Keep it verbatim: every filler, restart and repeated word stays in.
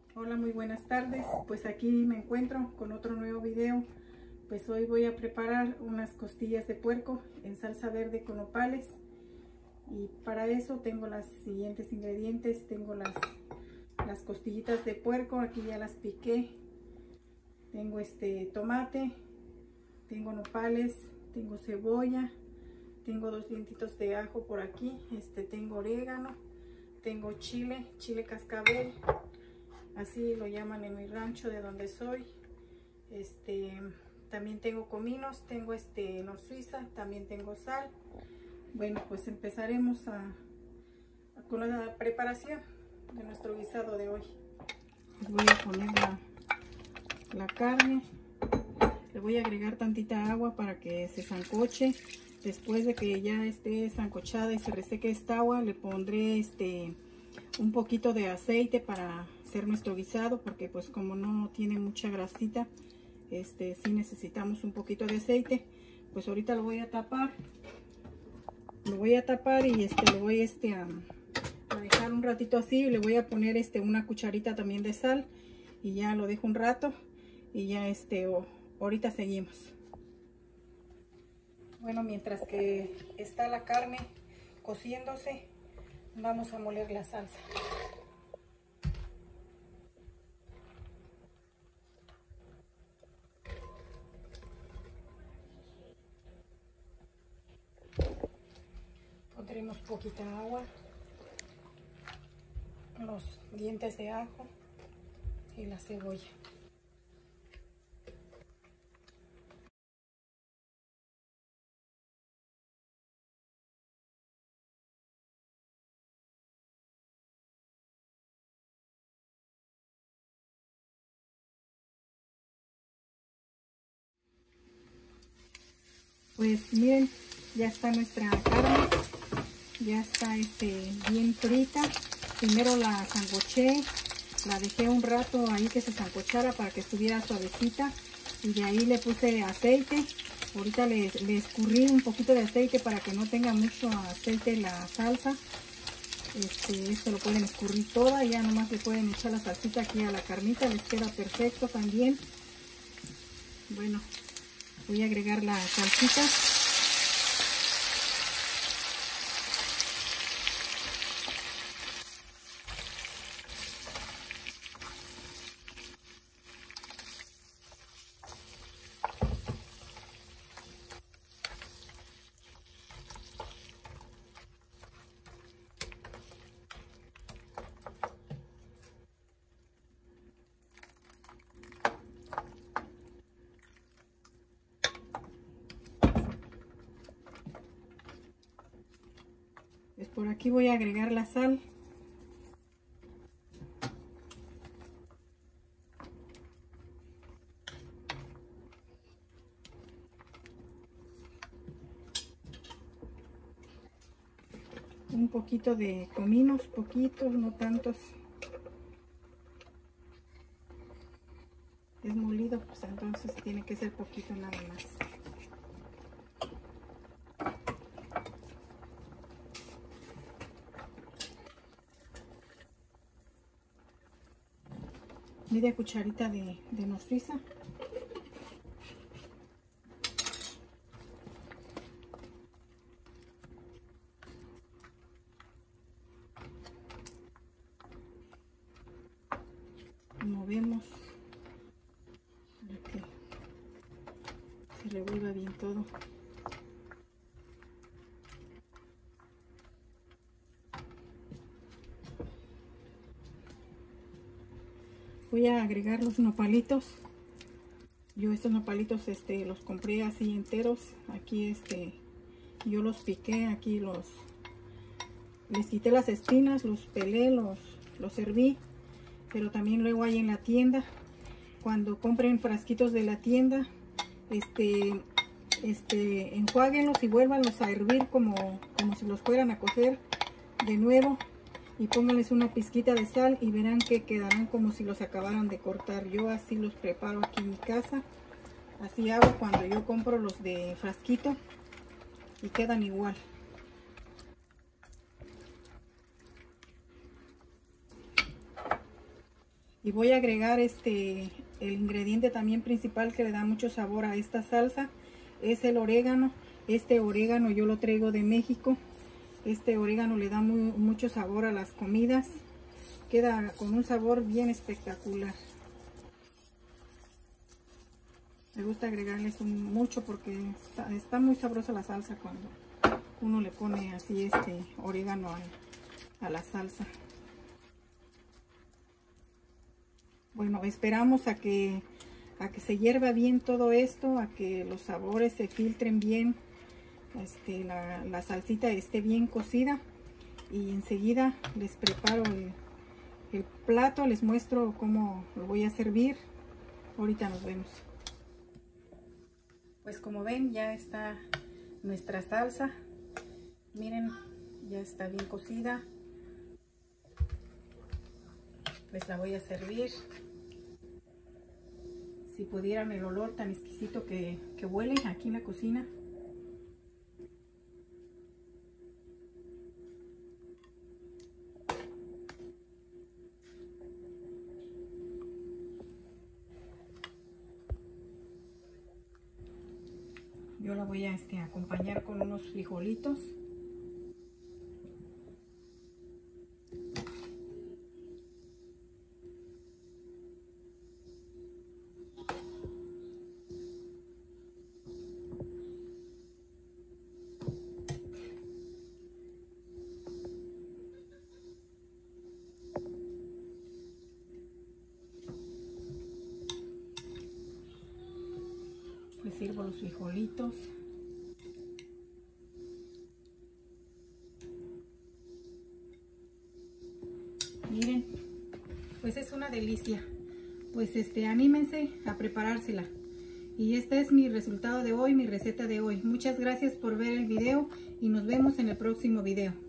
Hola, muy buenas tardes. Pues aquí me encuentro con otro nuevo video. Pues hoy voy a preparar unas costillas de puerco en salsa verde con nopales. Y para eso tengo los siguientes ingredientes. Tengo las, las costillitas de puerco, aquí ya las piqué. Tengo este tomate, tengo nopales, tengo cebolla, tengo dos dientitos de ajo por aquí, este tengo orégano, tengo chile, chile cascabel, así lo llaman en mi rancho de donde soy. Este también tengo cominos, tengo este nor suiza, también tengo sal. Bueno, pues empezaremos a, a con la preparación de nuestro guisado de hoy. Les voy a poner la, la carne, le voy a agregar tantita agua para que se sancoche. Después de que ya esté sancochada y se reseque esta agua, le pondré este un poquito de aceite para hacer nuestro guisado, porque pues como no tiene mucha grasita, este sí necesitamos un poquito de aceite. Pues ahorita lo voy a tapar, lo voy a tapar y este lo voy este a, a dejar un ratito así. Y le voy a poner este una cucharita también de sal y ya lo dejo un rato y ya este oh, ahorita seguimos. Bueno, mientras que está la carne cociéndose, vamos a moler la salsa. Pondremos poquita agua, los dientes de ajo y la cebolla. Pues miren, ya está nuestra carne, ya está este, bien frita. Primero la sancoché, la dejé un rato ahí que se sancochara para que estuviera suavecita y de ahí le puse aceite. Ahorita le, le escurrí un poquito de aceite para que no tenga mucho aceite la salsa. Este, esto lo pueden escurrir toda y ya nomás le pueden echar la salsita aquí a la carnita, les queda perfecto también. Bueno, voy a agregar la salsita. Por aquí voy a agregar la sal. Un poquito de cominos, poquitos, no tantos. Es molido, pues entonces tiene que ser poquito nada más. Media cucharita de, de nor suiza. Movemos para que se revuelva bien todo. Voy a agregar los nopalitos. Yo estos nopalitos este, los compré así enteros. Aquí este, yo los piqué, aquí los, les quité las espinas, los pelé, los, los herví. Pero también luego hay en la tienda, cuando compren frasquitos de la tienda, este, este, enjuáguenlos y vuélvanlos a hervir como, como si los fueran a cocer de nuevo. Y pónganles una pizquita de sal y verán que quedarán como si los acabaran de cortar. Yo así los preparo aquí en mi casa. Así hago cuando yo compro los de frasquito y quedan igual. Y voy a agregar este, el ingrediente también principal que le da mucho sabor a esta salsa, es el orégano. Este orégano yo lo traigo de México. Este orégano le da muy, mucho sabor a las comidas. Queda con un sabor bien espectacular. Me gusta agregarles un, mucho porque está, está muy sabrosa la salsa cuando uno le pone así este orégano a, a la salsa. Bueno, esperamos a que, a que se hierva bien todo esto, a que los sabores se filtren bien, este, la, la salsita esté bien cocida, y enseguida les preparo el, el plato, les muestro cómo lo voy a servir. Ahorita nos vemos. Pues como ven, ya está nuestra salsa. Miren, ya está bien cocida. Pues la voy a servir. Si pudieran el olor tan exquisito que, que huele aquí en la cocina. Yo la voy a este, acompañar con unos frijolitos. Pues sirvo los frijolitos. Miren, pues es una delicia. Pues este, anímense a preparársela. Y este es mi resultado de hoy, mi receta de hoy. Muchas gracias por ver el video y nos vemos en el próximo video.